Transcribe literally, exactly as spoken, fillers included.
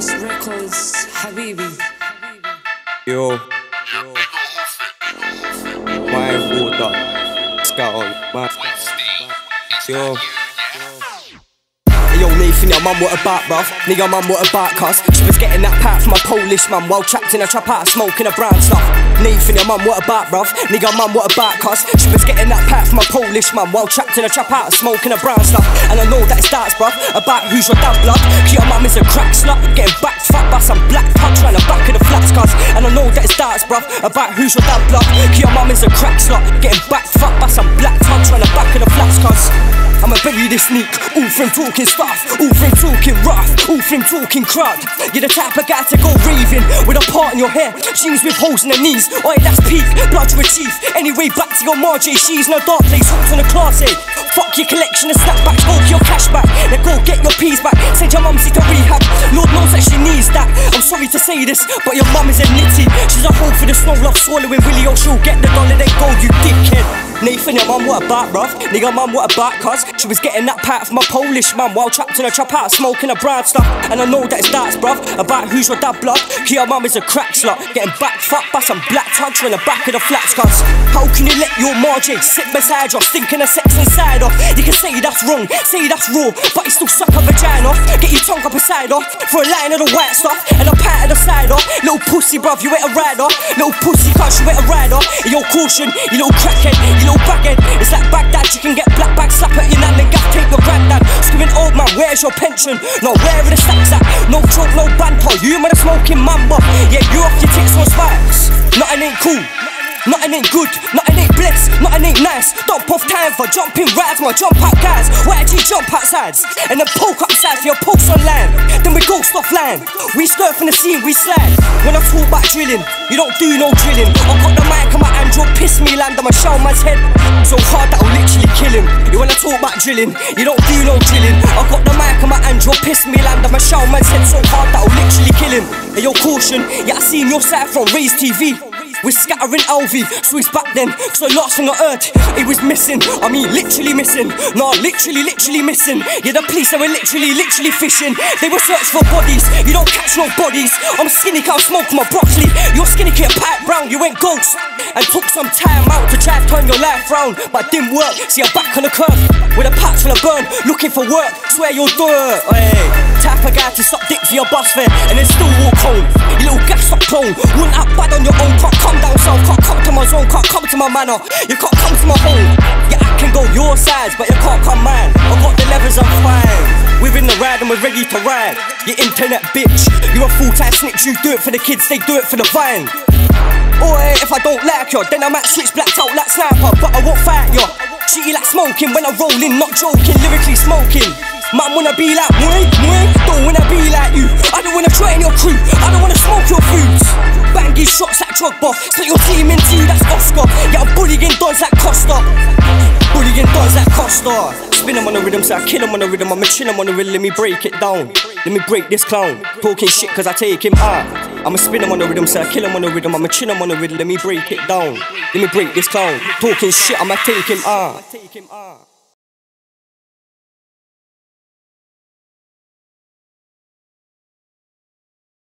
Lost Records, Habibi. Yo, my water, scout, my yo. Yo, Nathan, your mum what about, bruv? Nigga, mum what about, cuz she was getting that pack from a Polish man while trapped in a trap out smoking a brown stuff. Nathan, your mum what about, bruv? Nigga, mum what about, cuz she was getting that pack from a Polish man while trapped in a trap out smoking a brown stuff. And I know that it starts, bruv, about who's your dad blood. Your mum is a crack slut, getting backed fucked by some black punch round the back of the flats, cuz. And I know that it starts, bruv, about who's your dad blood. Your mum is a crack slut, getting backed fucked by some black punch round the back of the flats, cuz. I'ma bury this sneak, all from talking stuff, all from talking rough, all from talking crud. You're the type of guy to go raving with a part in your hair, jeans with holes in the knees. Oi, that's peak, blood to a teeth. Anyway, back to your Margie, she's no dark place, hooks on the class A. Fuck your collection of snapbacks, go your cash back, then go get your peas back. Send your mumsy to rehab, Lord knows that she needs that. I'm sorry to say this, but your mum is a nitty. She's a hoe for the snow, love swallowing Willie, or she'll get the dollar, then go, you dickhead. Nathan, your mum what about, bruv? Nigga, mum what about, cuz she was getting that pack from a Polish man while trapped in a trap out smoking a brown stuff. And I know that it starts, bruv, about who's your dad blood. Your mum is a crack slut, getting back fucked by some black tugs in the back of the flats, cuz. How can you let your Margie sit beside you, stinking of sex inside off? You can say that's wrong, say that's raw, but you still suck a vagina off. Get your tongue up inside off for a line of the white stuff and a pat of the side off. Little pussy, bruv, you ain't a rider. Little pussy, cuz you ain't a rider. Yo, caution, you little crackhead, you little baghead. It's like Baghdad, you can get black bag slap at your nan and gaff take your granddad. Screaming, old man, where's your pension? No, where are the stacks at? No joke, no banter, you man a smoking mamba. Yeah, you off your tits on spikes. Nothing ain't cool, nothing ain't good, nothing ain't bliss, nothing ain't nice. Don't puff time for jumping rides, my jump out guys. Why did you jump outside? And then poke upside for your pokes on land. Then we ghost offline, we skirt from the scene, we slide. When I talk about drilling, you don't do no drilling. I got the mic on my hand, you'll piss me land, I'ma show man's head so hard that'll literally kill him. You wanna talk about drilling, you don't do no drilling. I got the mic on my hand, you'll piss me land, I'ma show man's head so hard that'll literally kill him. Hey yo, caution, yeah I seen your side from Raise T V. We're scattering L V, so it's back then, cause the last thing I heard, it was missing. I mean literally missing, nah literally, literally missing. Yeah, the police, they were literally, literally fishing. They were searching for bodies, you don't catch no bodies. I'm skinny, can't smoke my broccoli. You're skinny, kid, pipe brown, you ain't ghost. And took some time out to try to turn your life round, but it didn't work, see you're back on the curb with a patch full of burn, looking for work, swear you'll do it. Hey, type of guy to suck dick for your bus fare and then still walk home. You little gas up clone, wouldn't act bad on your own, can't come down south, can't come to my zone, can't come to my manor, you can't come to my home. Yeah, I can go your sides, but you can't come mine. I got the levers, I'm fine. We're in the ride and we're ready to ride. You internet bitch, you're a full-time snitch, you do it for the kids, they do it for the vine. Or if I don't like you, then I might switch blacked out like sniper, but I won't fight you. Shitty like smoking when I roll in, not joking, lyrically smoking. Man wanna be like me, me, don't wanna be like you. I don't wanna train your crew, I don't wanna smoke your foods. Bang these shots like Drogba, split your team in two, that's Oscar. Yeah, I'm bullying dons like Costa, bullying dons like Costa. Spin him on the rhythm, so I kill him on the rhythm. I'ma chill him on the rhythm, let me break it down. Let me break this clown, talking shit cause I take him out. I'ma spin him on the rhythm, so I kill him on the rhythm. I'ma chill him on the rhythm, let me break it down. Let me break this clown, talking shit, I'ma take him out.